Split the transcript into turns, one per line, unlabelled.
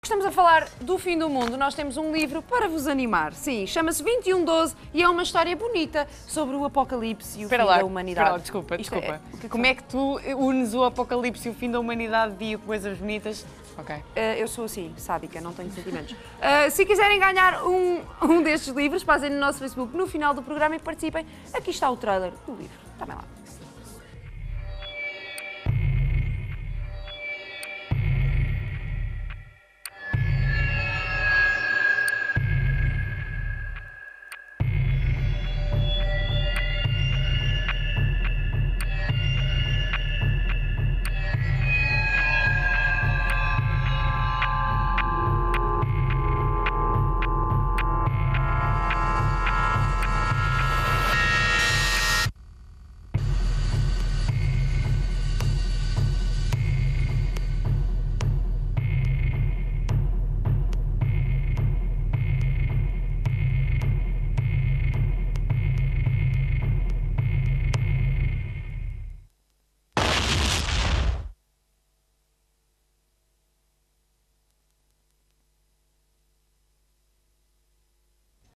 Estamos a falar do fim do mundo. Nós temos um livro para vos animar. Sim, chama-se 2112 e é uma história bonita sobre o apocalipse e o fim da humanidade.
Desculpa. Como é que tu unes o apocalipse e o fim da humanidade e coisas bonitas? Ok.
Eu sou assim, sádica, não tenho sentimentos. Se quiserem ganhar um destes livros, passem no nosso Facebook no final do programa e participem. Aqui está o trailer do livro. Está bem lá.